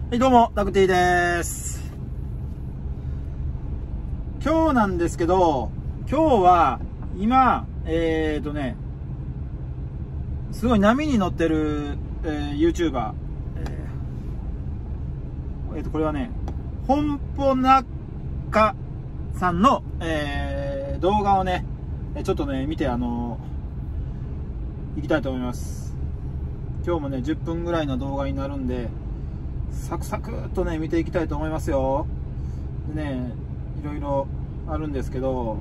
はい、どうも、タクティです。今日なんですけど、今日は、今、すごい波に乗ってる、YouTuber、これはね、本舗中さんの、動画をね、ちょっとね、見て、行きたいと思います。今日もね、10分ぐらいの動画になるんで、サクサクっとね見ていきたいと思いますよ。でね、いろいろあるんですけど、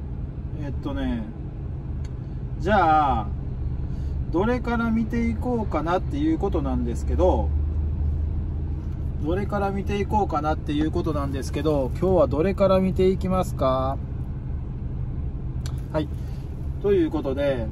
じゃあどれから見ていこうかなっていうことなんですけど、今日はどれから見ていきますか？はい、ということで、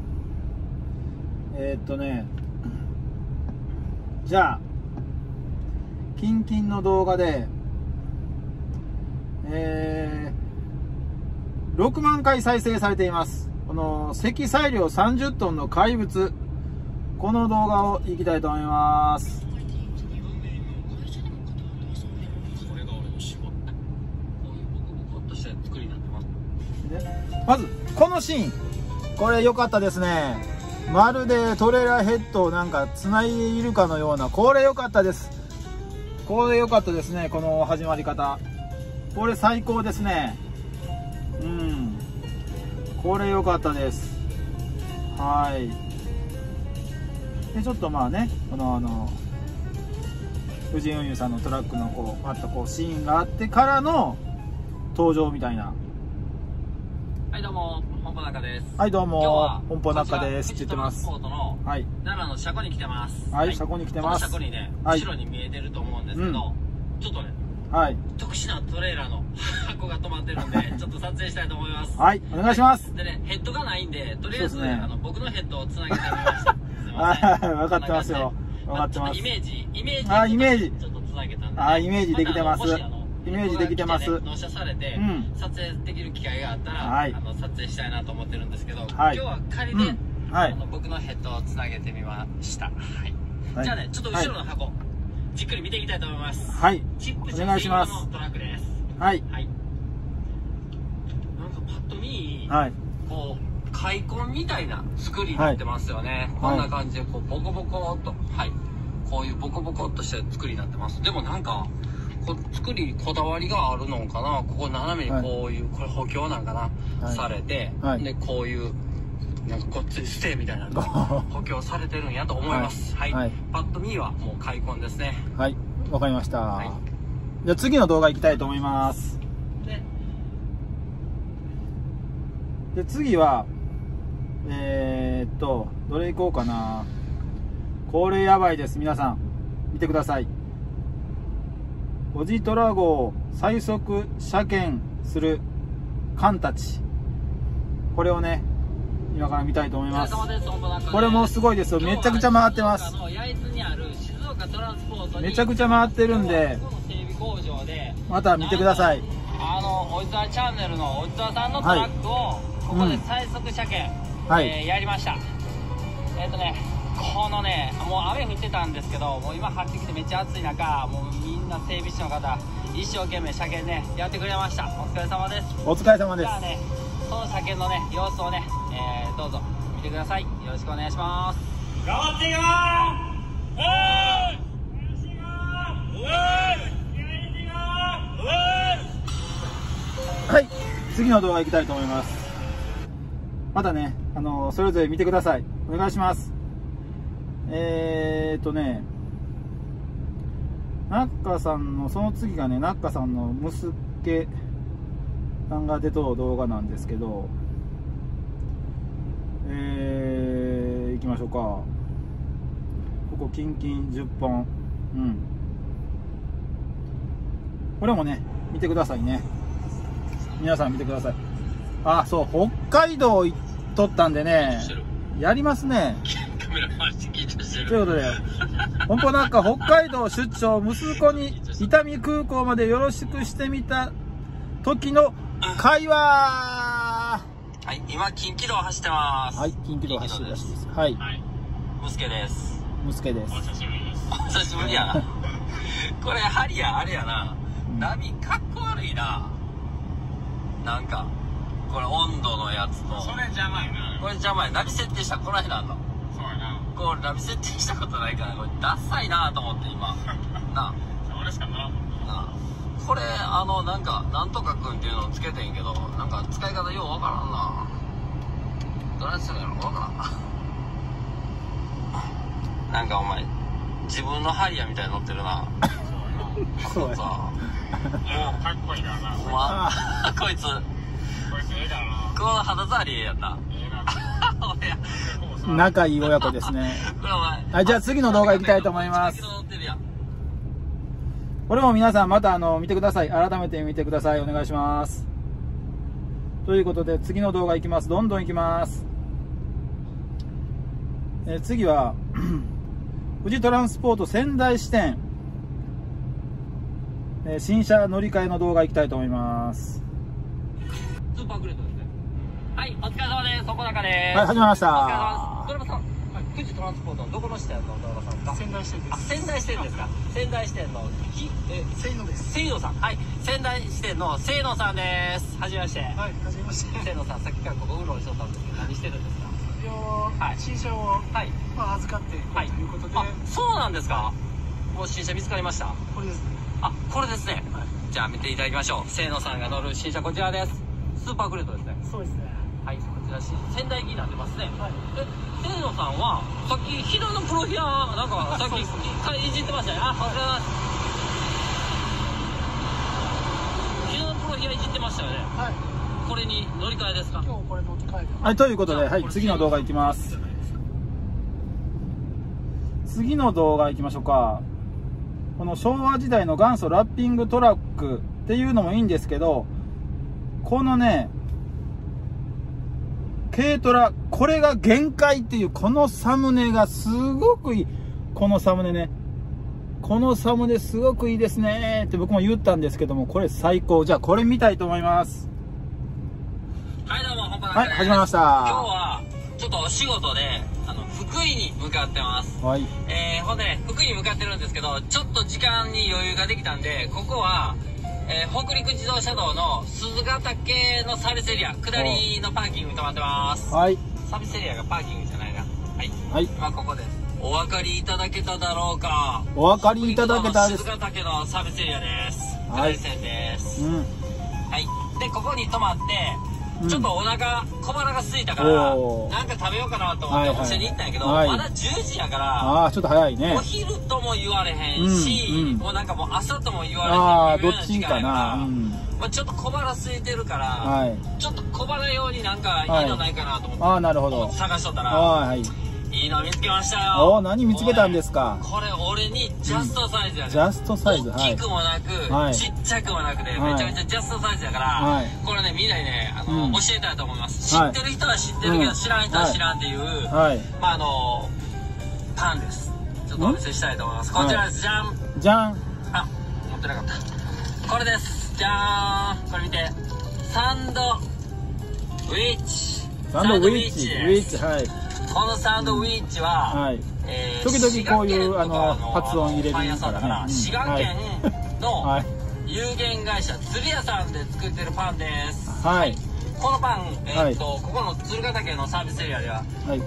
じゃあキンキンの動画で、6万回再生されています。この積載量30トンの怪物、この動画をいきたいと思います。まずこのシーン、これ良かったですね。まるでトレーラーヘッドをなんか繋いでいるかのような、これ良かったです。これ良かったですね。この始まり方、これ最高ですね。これ良かったです。はい。でちょっとまあね、この藤井運輸さんのトラックのこうまたこうシーンがあってからの登場みたいな。 はい、どうも本舗中です。 はい、どうも本舗中ですって言ってます。 はい、奈良の車庫に来てます。 はい、車庫に来てます。 この車庫にね、後ろに見えてると思うんですけど、ちょっとね、はい、特殊なトレーラーの箱が止まってるんで、ちょっと撮影したいと思います。 はい、お願いします。 でね、ヘッドがないんで、とりあえずね、僕のヘッドをつなげてみました。すいません。 はい、分かってますよ。分かってます。 イメージちょっとつなげたんで、 イメージできてます。イメージできてます。 納車されて、撮影できる機会があったら、撮影したいなと思ってるんですけど、今日は仮で、僕のヘッドをつなげてみました。はい。じゃあね、ちょっと後ろの箱、じっくり見ていきたいと思います。 はい。 チップお願いします。 のトラックです。 はい。 はい。なんかパッと見、こう開墾みたいな作りになってますよね。こんな感じでこうボコボコっと、こういうボコボコっとした作りになってます。でもなんか作りこだわりがあるのかな。ここ斜めにこういう、これ補強なんかな、されて、でこういうなんかこっちステーみたいなの補強されてるんやと思います。はい。パッと見はもう開墾ですね。 はい、わかりました。じゃあ次の動画行きたいと思います。で次はどれ行こうかな。これやばいです。皆さん見てください。オジトラ号を最速車検する艦たち、これをね今から見たいと思います。これもすごいですよ。めちゃくちゃ回ってます。めちゃくちゃ回ってるんで、また見てください。 おじとらチャンネルのおじとらさんのトラックをここで最速車検、やりました。このね、もう雨降ってたんですけど、もう今晴れてきてめっちゃ暑い中、もうみんな整備士の方一生懸命車検ねやってくれました。お疲れ様です。 お疲れ様です。 じゃあね、その車検のね様子をね、どうぞ見てください。よろしくお願いします。頑張っていきまーす。はい、次の動画行きたいと思います。またね、それぞれ見てください。お願いします。ナッカさんのその次がね、ナッカさんの息子さんが出とる動画なんですけど、行きましょうか。ここキンキン10本、これもね見てくださいね。皆さん見てください。あ、そう、北海道行っとったんでね、やりますね。ということで、本舗なんか北海道出張、息子に伊丹空港までよろしくしてみた時の会話。 はい、今近畿道走ってます。 はい、近畿道走ってるらしいです。はい。 息子です。 息子です。 お久しぶりです。お久しぶりやな。 これハリアあれやな、波かっこ悪いな。なんかこれ温度のやつとそれ邪魔やな。 これ邪魔や。ナビ設定したらこないなんの。 そうやな。 これナビ設定したことないからこれダサいなと思って今な俺しかならんもんな。 あこれなんかなんとかくんっていうのをつけてんけど、なんか使い方ようわからんな。どないするんやろわからん。なんかお前自分のハリアみたいに乗ってるな。 そうやさかっこいいからな。 ほんまこいつこいつええからな。 この肌触りええやんな。 ええな。 俺や仲いい親子ですね。 これお前はい、じゃあ次の動画行きたいと思います。 乗ってるやん。 これも皆さんまた見てください。改めて見てください。お願いします。ということで次の動画行きます。どんどん行きます。次は富士トランスポート仙台支店、新車乗り換えの動画行きたいと思います。 スーパーグレートですね。はい、お疲れ様です。そこ中です。 はい、始まりましお疲れ様た。 です。ドラマさん、富士トランスポートのどこの支店のドラマさんか。 仙台支店です。 仙台支店ですか。仙台支店のせいのです。 清野さん。はい、仙台支店の清野さんです。はじめまして。 はい、はじめまして。 清野さん、さっきからここうろうろしとったんですけど、何してるんですか。はい新車をはい。 預かっていこうということで、 あ、そうなんですか。もう新車見つかりました。 これですね。 あ、これですね。 はい。 じゃあ見ていただきましょう。清野さんが乗る新車こちらです。スーパーグレートですね。 そうですね。 はい、こちら仙台になってますね。 はい。 清野さんはさっき日野のプロフィアなんかさっきいじってましたね。あ、お疲れ様です。日野のプロフィアいじってましたよね。 はい。 これに乗り換えですか。 今日これ乗って帰る。 はい、ということで、はい、次の動画行きます。次の動画行きましょうか。この昭和時代の元祖ラッピングトラックっていうのもいいんですけど、このね、軽トラ、これが限界っていうこのサムネがすごくいい。このサムネね。このサムネすごくいいですねって僕も言ったんですけども、これ最高。じゃあこれ見たいと思います。 はい、どうも、本番はい、始まりました。 今日はちょっとお仕事で福井に向かってます。 はい。 ほんでね、福井に向かってるんですけど、ちょっと時間に余裕ができたんで、ここは、北陸自動車道の鈴ヶ岳のサービスエリア下りのパーキングに止まってます。 はい。 サービスエリアがパーキングじゃないな。はい。 はい。 今ここです。お分かりいただけただろうか。 お分かりいただけたです。 鈴ヶ岳のサービスエリアです。 はい。 下り線です。 うん。 はい。で、ここに止まって、ちょっとお腹小腹が空いたから、なんか食べようかなと思ってお店に行ったんやけど、まだ10時やから、 ああ、ちょっと早いね。 お昼とも言われへんし、もうなんかもう朝とも言われへん。 ああ、どっちかな。 まあちょっと小腹空いてるから、ちょっと小腹用になんかいいのないかなと思って、 ああ、なるほど。 探しとったら、 はい。 いいの見つけましたよ。 お、何見つけたんですか。 これ俺にジャストサイズやね。 ジャストサイズ。 大きくもなく、ちっちゃくもなくて、めちゃめちゃジャストサイズやから、これね、みんなにね、教えたいと思います。知ってる人は知ってるけど、知らん人は知らんっていう、まあパンです。ちょっとお見せしたいと思います。こちらです。じゃん。 じゃん。 あ、持ってなかった。これです。じゃーん。これ見て。サンドウィッチ。 サンドウィッチ。ウィッチ、はい。 このサンドウィッチは、 時々こういう発音入れるからね。 滋賀県の有限会社鶴屋さんで作ってるパンです。はい。このパン、ここの鶴ヶ岳のサービスエリアでは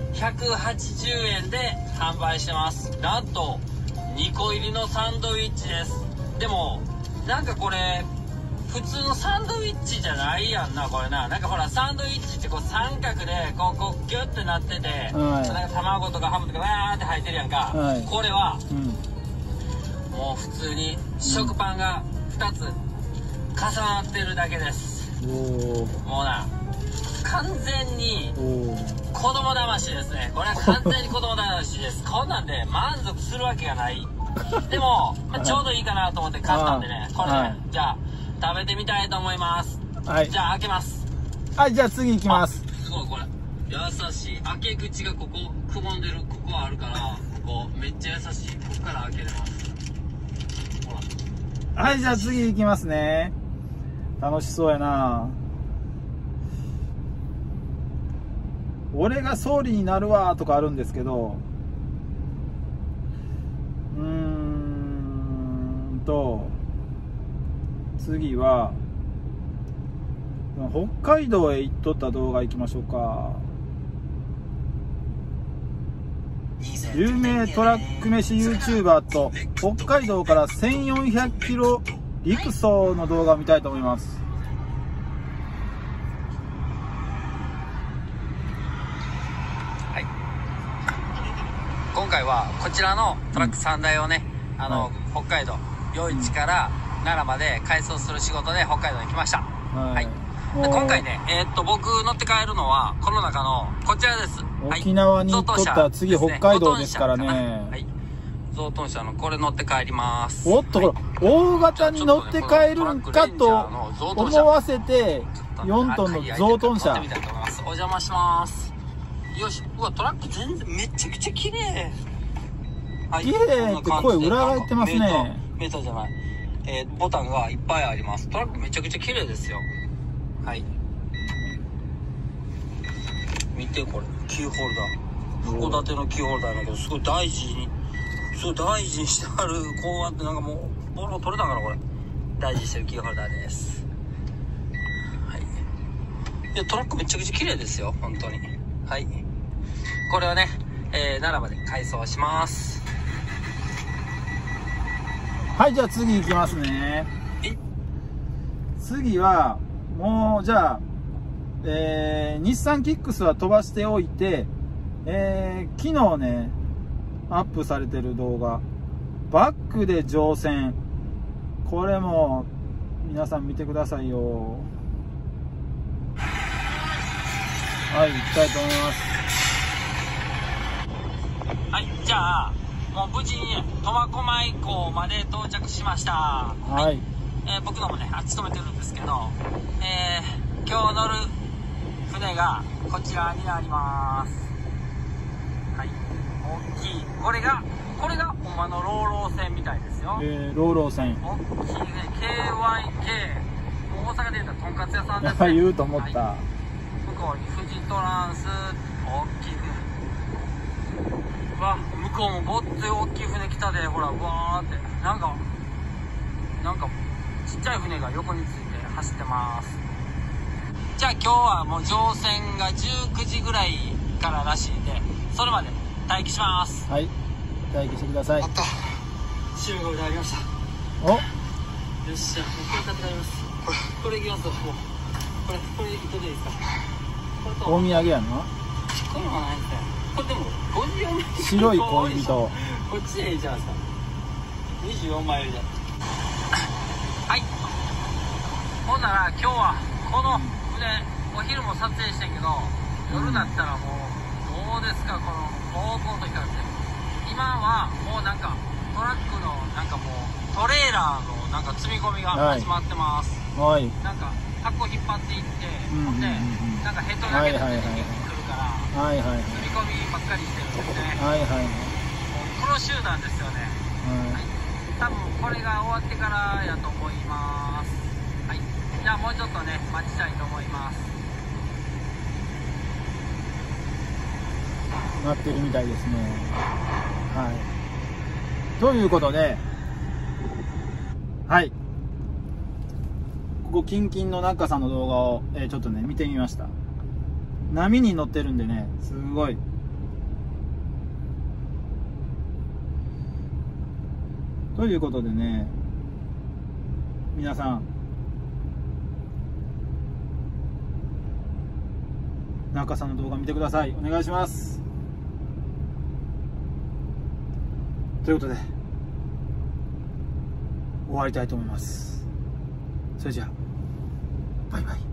180円で販売してます。なんと2個入りのサンドウィッチです。でもなんかこれ普通のサンドウィッチじゃないやんな、これな。なんかほら、サンドウィッチってこう三角で、こうギュッてなってて、なんか卵とかハムとかわーって入ってるやんか。これは、もう普通に食パンが2つ重なってるだけです。もうな、完全に子供騙しですね。これは完全に子供騙しです。こんなんで満足するわけがない。でも、ちょうどいいかなと思って買ったんでね、これね、じゃあ、食べてみたいと思います。はい。じゃあ開けます。 はい、じゃあ次行きます。 すごいこれ。優しい。開け口がここ、くぼんでる、ここあるから、こう、めっちゃ優しい。ここから開けれます。ほら。 はい、じゃあ次行きますね。楽しそうやな。俺が総理になるわとかあるんですけど、 と、次は北海道へ行っとった動画行きましょうか。有名トラック飯 YouTuber と北海道から1400キロ陸走の動画を見たいと思います。 はい、今回はこちらのトラック3台をね、北海道余市から奈良まで改装する仕事で北海道に来ました。はい、で今回ね、僕乗って帰るのはこの中のこちらです。 沖縄に行っとったら次北海道ですからね。 はい、ゾウトン車のこれ乗って帰ります。 おっと、これ大型に乗って帰るんかと思わせて4トンのゾウトン車。 お邪魔します。よし。うわ、トラック全然めちゃくちゃ綺麗。 綺麗って声裏返ってますね。 メーターじゃない。ボタンがいっぱいあります。トラックめちゃくちゃ綺麗ですよ。はい。見てこれ、キーホルダー。函館のキーホルダーだけど、すごい大事にしてある。こうやってなんかもう、ボロ取れたかな、これ。大事にしてるキーホルダーです。はい。いや、トラックめちゃくちゃ綺麗ですよ、本当に。はい。これをね、奈良まで改装します。 はい、じゃあ次行きますね。次は、もう、じゃあ、日産キックスは飛ばしておいて、昨日ね、アップされてる動画、バックで乗船。これも、皆さん見てくださいよ。はい、行きたいと思います。 はい、じゃあ、もう無事に苫小牧港まで到着しました。 はい。 僕のもね、勤めてるんですけど、今日乗る船がこちらになります。はい。大きい。これがほんまのローロー船みたいですよ。 ローロー船。 大きいね。KYK。大阪で言うととんかつ屋さんですね。 言うと思った。 はい、向こうに富士トランス、大きい船。わ、向こうもぼっつい大きい船来たで、ほら、わーって。なんか、ちっちゃい船が横について走ってます。じゃあ今日はもう乗船が19時ぐらいかららしいんで、それまで待機します。 はい、待機してください。 あった。集合でありました。 お、よっしゃ、もうこれ買って帰ります。これいきますわ、もう。これ糸でいいですか？これとお土産やな。 これはないですね。これでも54枚。 白い恋人。 こっちでいいじゃないですか。24枚で。はい。ほんなら今日はこの船、お昼も撮影してんけど、夜だったらもうどうですか、この高校の時からですね。今はもうなんかトラックのなんかもうトレーラーのなんか積み込みが始まってます。 はい。 なんか箱引っ張っていって、ほんでなんかヘッドだけで出てくるから、 はいはい、 積み込みばっかりしてるんですね。 はいはい。 プロ集団ですよね。はい。多分これが終わってからやと思います。はい。じゃあもうちょっとね待ちたいと思います。 なってるみたいですね。はい。ということで、はい。ここキンキンの中さんの動画を、ちょっとね見てみました。波に乗ってるんでね、すごい。ということでね、皆さん中さんの動画見てください。お願いします。ということで終わりたいと思います。それじゃあバイバイ。